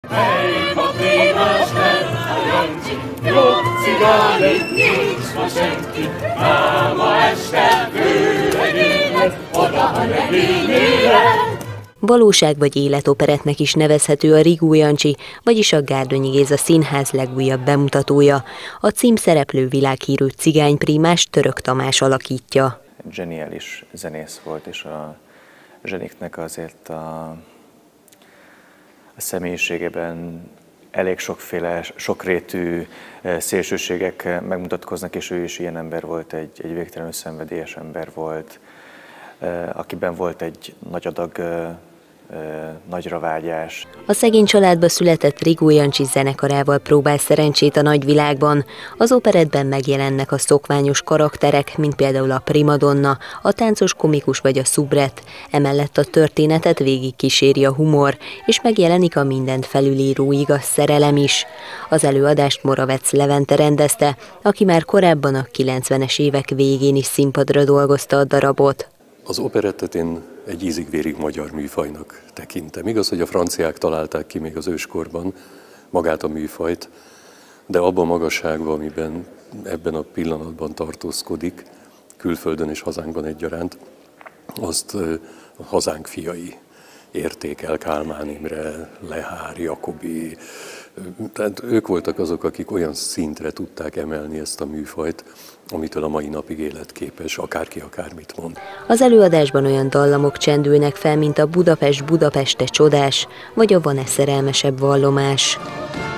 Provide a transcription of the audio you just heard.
Hely, papír, mester, a Jancsi, jó cigány, nincs ma senki, máma este, vőlegényhez, oda a regényére. Valóság vagy életoperettnek is nevezhető a Rigó Jancsi, vagyis a Gárdonyi Géza Színház legújabb bemutatója. A címszereplő világhírű cigányprímás Török Tamás alakítja. Zseniális zenész volt, és a zseniknek azért a személyiségében elég sokféle, sokrétű szélsőségek megmutatkoznak, és ő is ilyen ember volt, egy végtelenül szenvedélyes ember volt, akiben volt egy nagy adag nagyra vágyás. A szegény családba született Rigó Jancsi zenekarával próbál szerencsét a nagyvilágban. Az operettben megjelennek a szokványos karakterek, mint például a primadonna, a táncos komikus vagy a szubret. Emellett a történetet végig kíséri a humor, és megjelenik a mindent felülíró igaz szerelem is. Az előadást Moravec Levente rendezte, aki már korábban a 90-es évek végén is színpadra dolgozta a darabot. Az operettet én egy ízig-vérig magyar műfajnak tekintem. Igaz, hogy a franciák találták ki még az őskorban magát a műfajt, de abban a magasságban, amiben ebben a pillanatban tartózkodik, külföldön és hazánkban egyaránt, azt a hazánk fiai érték el, Kálmán Imre, Lehár, Jakobi. Tehát ők voltak azok, akik olyan szintre tudták emelni ezt a műfajt, amitől a mai napig életképes, akárki akármit mond. Az előadásban olyan dallamok csendülnek fel, mint a Budapest, Budapeste csodás, vagy a Van-e szerelmesebb vallomás.